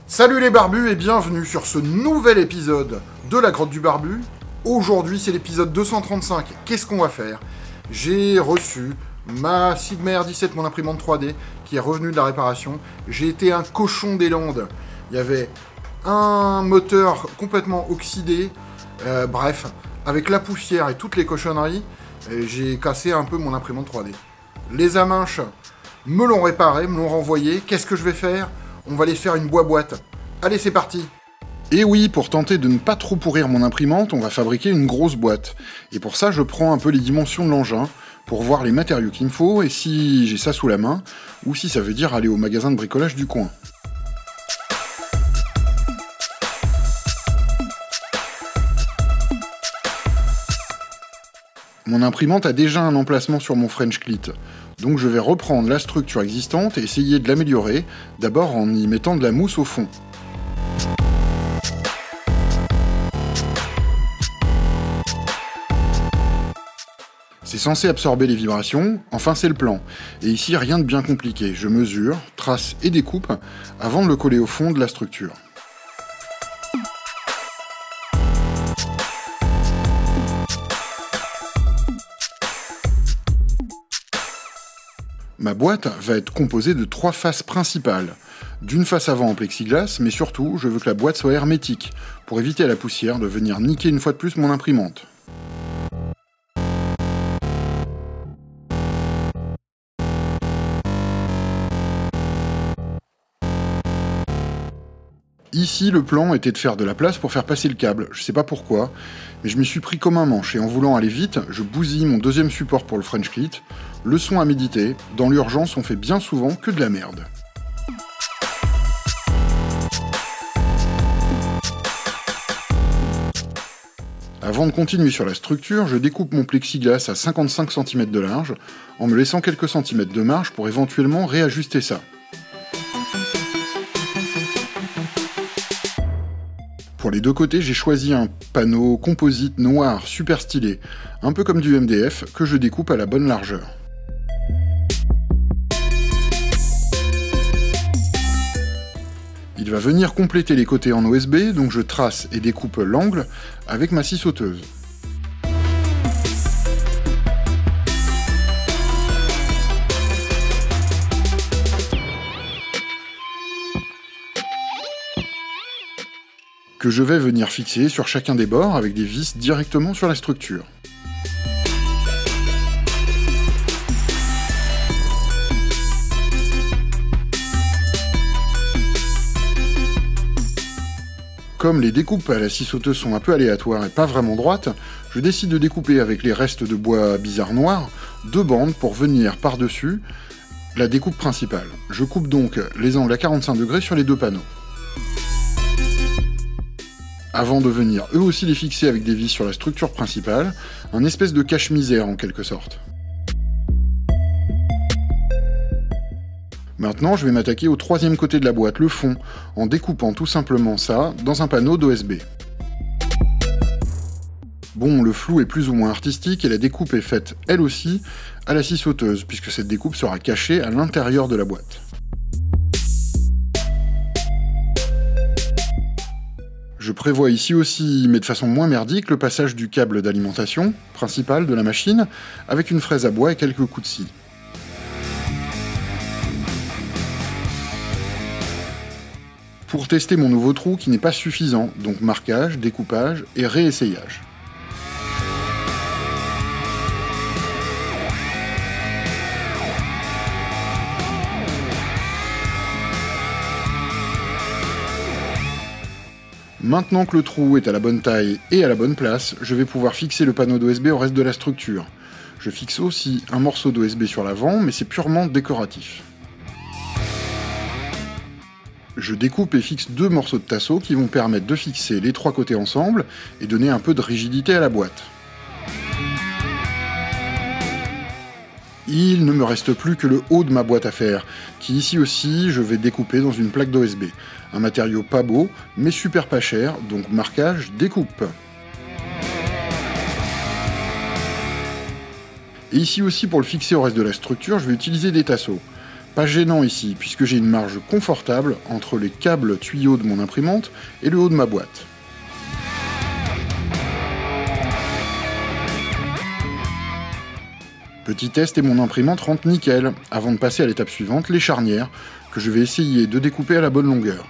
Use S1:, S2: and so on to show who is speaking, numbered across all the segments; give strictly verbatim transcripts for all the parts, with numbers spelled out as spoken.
S1: Salut les barbus et bienvenue sur ce nouvel épisode de la Grotte du Barbu. Aujourd'hui c'est l'épisode deux cent trente-cinq. Qu'est-ce qu'on va faire? J'ai reçu ma Sigma R dix-sept, mon imprimante trois D, qui est revenue de la réparation. J'ai été un cochon des Landes. Il y avait un moteur complètement oxydé. Euh, bref, avec la poussière et toutes les cochonneries, j'ai cassé un peu mon imprimante trois D. Les Aminches me l'ont réparé, me l'ont renvoyé. Qu'est-ce que je vais faire? On va les faire une boîte. Allez, c'est parti.
S2: Et oui, pour tenter de ne pas trop pourrir mon imprimante, on va fabriquer une grosse boîte. Et pour ça, je prends un peu les dimensions de l'engin, pour voir les matériaux qu'il me faut, et si j'ai ça sous la main, ou si ça veut dire aller au magasin de bricolage du coin. Mon imprimante a déjà un emplacement sur mon French Clit, donc je vais reprendre la structure existante et essayer de l'améliorer, d'abord en y mettant de la mousse au fond. C'est censé absorber les vibrations, enfin c'est le plan. Et ici rien de bien compliqué, je mesure, trace et découpe avant de le coller au fond de la structure. Ma boîte va être composée de trois faces principales. D'une face avant en plexiglas, mais surtout, je veux que la boîte soit hermétique, pour éviter à la poussière de venir niquer une fois de plus mon imprimante. Ici, le plan était de faire de la place pour faire passer le câble, je sais pas pourquoi, mais je m'y suis pris comme un manche, et en voulant aller vite, je bousille mon deuxième support pour le French Clit. Leçon à méditer, dans l'urgence on fait bien souvent que de la merde. Avant de continuer sur la structure, je découpe mon plexiglas à cinquante-cinq centimètres de large, en me laissant quelques centimètres de marge pour éventuellement réajuster ça. Pour les deux côtés, j'ai choisi un panneau composite noir super stylé, un peu comme du M D F, que je découpe à la bonne largeur. Il va venir compléter les côtés en O S B, donc je trace et découpe l'angle avec ma scie sauteuse. Que je vais venir fixer sur chacun des bords avec des vis directement sur la structure. Comme les découpes à la scie sauteuse sont un peu aléatoires et pas vraiment droites, je décide de découper avec les restes de bois bizarre noir deux bandes pour venir par-dessus la découpe principale. Je coupe donc les angles à quarante-cinq degrés sur les deux panneaux. Avant de venir eux aussi les fixer avec des vis sur la structure principale, un espèce de cache-misère en quelque sorte. Maintenant, je vais m'attaquer au troisième côté de la boîte, le fond, en découpant tout simplement ça dans un panneau d'O S B. Bon, le flou est plus ou moins artistique et la découpe est faite, elle aussi, à la scie sauteuse, puisque cette découpe sera cachée à l'intérieur de la boîte. Je prévois ici aussi, mais de façon moins merdique, le passage du câble d'alimentation principal de la machine, avec une fraise à bois et quelques coups de scie. Pour tester mon nouveau trou qui n'est pas suffisant, donc marquage, découpage et réessayage. Maintenant que le trou est à la bonne taille et à la bonne place, je vais pouvoir fixer le panneau d'O S B au reste de la structure. Je fixe aussi un morceau d'O S B sur l'avant, mais c'est purement décoratif. Je découpe et fixe deux morceaux de tasseau qui vont permettre de fixer les trois côtés ensemble et donner un peu de rigidité à la boîte. Il ne me reste plus que le haut de ma boîte à faire, qui ici aussi je vais découper dans une plaque d'O S B. Un matériau pas beau, mais super pas cher, donc marquage, découpe. Et ici aussi pour le fixer au reste de la structure, je vais utiliser des tasseaux. Pas gênant ici, puisque j'ai une marge confortable entre les câbles tuyaux de mon imprimante et le haut de ma boîte. Petit test et mon imprimante rentre nickel, avant de passer à l'étape suivante, les charnières, que je vais essayer de découper à la bonne longueur.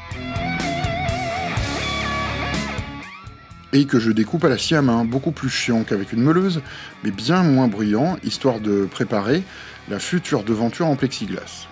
S2: Et que je découpe à la scie à main, beaucoup plus chiant qu'avec une meuleuse, mais bien moins bruyant, histoire de préparer la future devanture en plexiglas.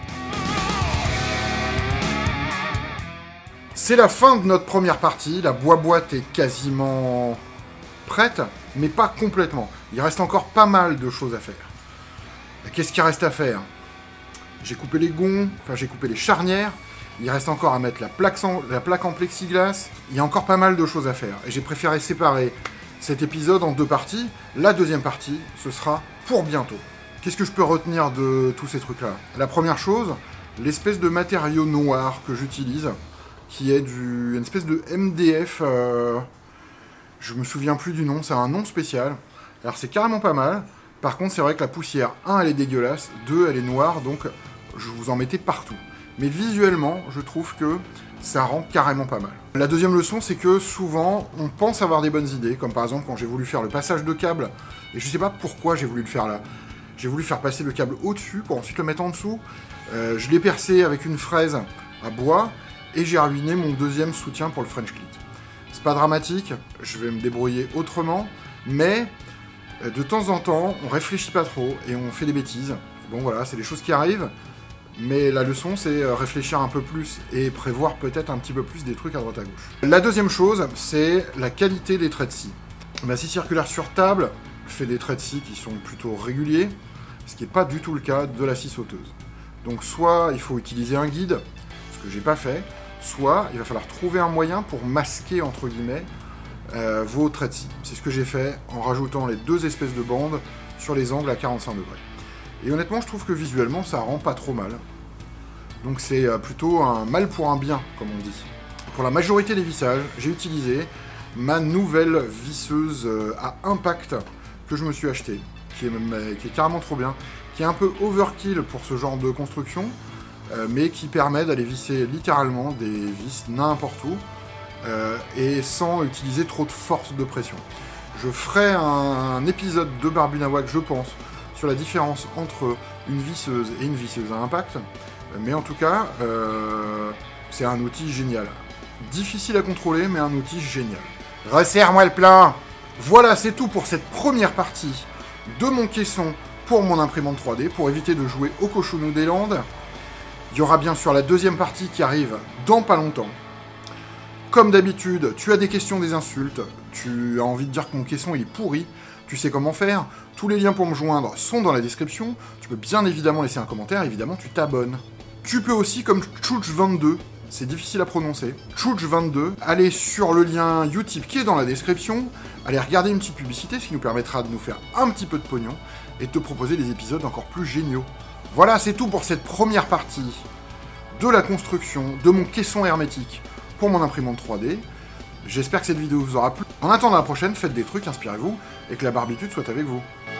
S1: C'est la fin de notre première partie, la boîte est quasiment prête, mais pas complètement. Il reste encore pas mal de choses à faire. Qu'est-ce qu'il reste à faire? J'ai coupé les gonds, enfin j'ai coupé les charnières, il reste encore à mettre la plaque, en, la plaque en plexiglas, il y a encore pas mal de choses à faire. Et j'ai préféré séparer cet épisode en deux parties. La deuxième partie, ce sera pour bientôt. Qu'est-ce que je peux retenir de tous ces trucs-là? La première chose, l'espèce de matériau noir que j'utilise, qui est du, une espèce de M D F, euh, je me souviens plus du nom, c'est un nom spécial. Alors c'est carrément pas mal. Par contre, c'est vrai que la poussière, un, elle est dégueulasse, deux, elle est noire, donc je vous en mettais partout. Mais visuellement, je trouve que ça rend carrément pas mal. La deuxième leçon, c'est que souvent, on pense avoir des bonnes idées, comme par exemple quand j'ai voulu faire le passage de câble, et je sais pas pourquoi j'ai voulu le faire là. J'ai voulu faire passer le câble au-dessus, pour ensuite le mettre en dessous. Euh, je l'ai percé avec une fraise à bois, et j'ai ruiné mon deuxième soutien pour le French clit. C'est pas dramatique, je vais me débrouiller autrement, mais de temps en temps, on réfléchit pas trop et on fait des bêtises. Bon voilà, c'est des choses qui arrivent, mais la leçon c'est réfléchir un peu plus et prévoir peut-être un petit peu plus des trucs à droite à gauche. La deuxième chose, c'est la qualité des traits de scie. Ma scie circulaire sur table fait des traits de scie qui sont plutôt réguliers, ce qui n'est pas du tout le cas de la scie sauteuse. Donc soit il faut utiliser un guide, ce que j'ai pas fait, soit il va falloir trouver un moyen pour masquer entre guillemets Euh, vos traits de scie. C'est ce que j'ai fait en rajoutant les deux espèces de bandes sur les angles à quarante-cinq degrés. Et honnêtement, je trouve que visuellement, ça rend pas trop mal. Donc c'est euh, plutôt un mal pour un bien, comme on dit. Pour la majorité des vissages, j'ai utilisé ma nouvelle visseuse euh, à impact que je me suis achetée, qui est, même, qui est carrément trop bien, qui est un peu overkill pour ce genre de construction, euh, mais qui permet d'aller visser littéralement des vis n'importe où, Euh, et sans utiliser trop de force de pression. Je ferai un, un épisode de Barbu Nawak, je pense, sur la différence entre une visseuse et une visseuse à impact, mais en tout cas, euh, c'est un outil génial. Difficile à contrôler, mais un outil génial. Resserre-moi le plein! Voilà, c'est tout pour cette première partie de mon caisson pour mon imprimante trois D, pour éviter de jouer au cochonou des Landes. Il y aura bien sûr la deuxième partie qui arrive dans pas longtemps. Comme d'habitude, tu as des questions, des insultes, tu as envie de dire que mon caisson il est pourri, tu sais comment faire, tous les liens pour me joindre sont dans la description, tu peux bien évidemment laisser un commentaire, évidemment tu t'abonnes. Tu peux aussi, comme Chouch vingt-deux, c'est difficile à prononcer, Chouch vingt-deux, aller sur le lien Utip qui est dans la description, aller regarder une petite publicité, ce qui nous permettra de nous faire un petit peu de pognon, et de te proposer des épisodes encore plus géniaux. Voilà, c'est tout pour cette première partie de la construction de mon caisson hermétique pour mon imprimante trois D. J'espère que cette vidéo vous aura plu. En attendant la prochaine, faites des trucs, inspirez-vous, et que la barbitude soit avec vous.